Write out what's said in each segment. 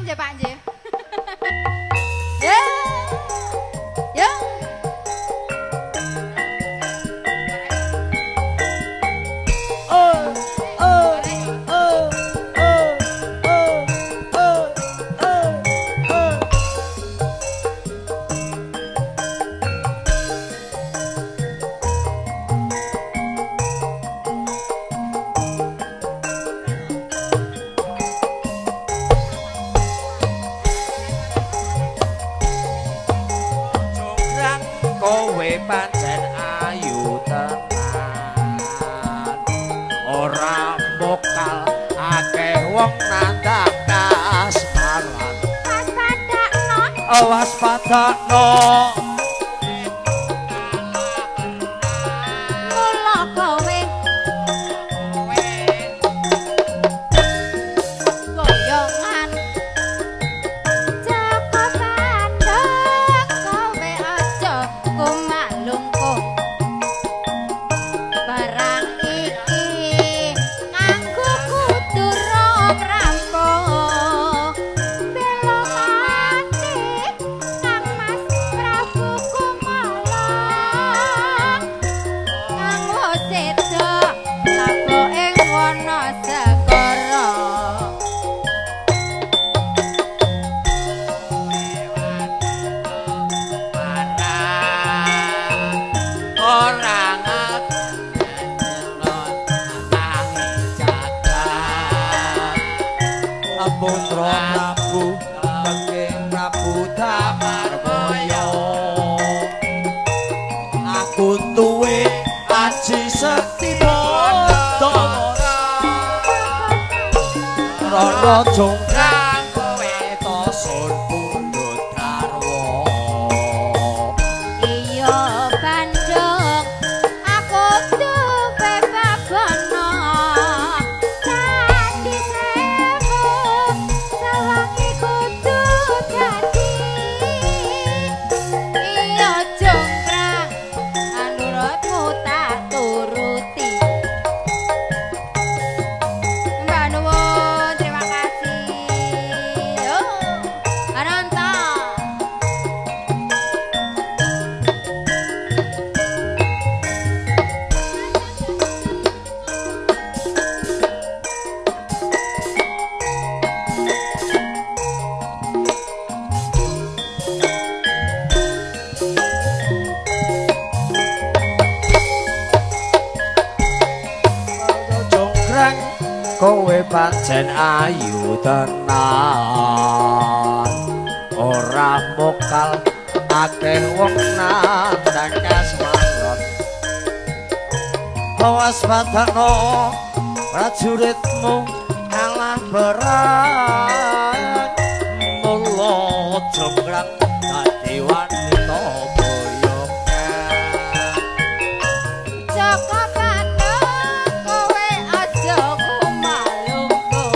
nggih Pak nggih. Ya. Ya. Kowe pancen ayu tenan ora mokal akeh wong nandak kasmaran waspadakno Mula kowe goyongan Jaka Bandung kowe aja kumalungkung barang iki nganggo kudu rampung bela mati Kang Mas Prabu Kumala kang seda laku ing wana segara orang Putra Prabu Saking Prabu Damarwaya aku tuwe aji sekti bodo Rara jonggrang kowe tosun pundhut garwa iya Bandung aku duwe babana dadi sewu sawangi kudu dadi iya jonggrang anurutmu tak turuti Mbak nuwun terima kasih yo Ananta jonggrang kowe pancen ayu tenan ora mokal akeh wong nandang kasmaran waspadakno prajuritmu kalah berat mula jonggrang dadi wanita Jaka Bandung kowe aja kumalungkung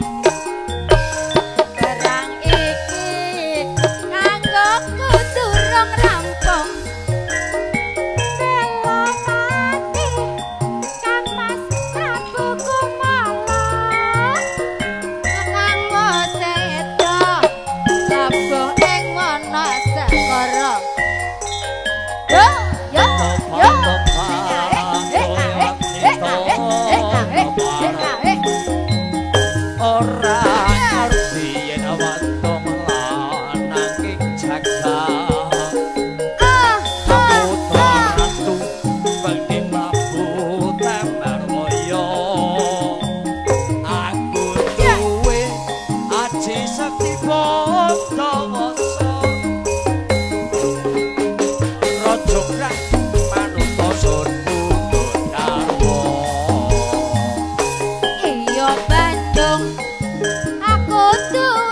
barang iki nganggo kudu rampung bela mati Kang Mas Prabu Kumala nganggo seda labuh ing wana segara yo yo yo ora ngerti yen awanto lanang ing jagat putra ratu Bangdi Prabu Damarwaya aku duwe aji sakti bodo wasa raja krang manuta sun pundhut garwa iya Bandung aku tuh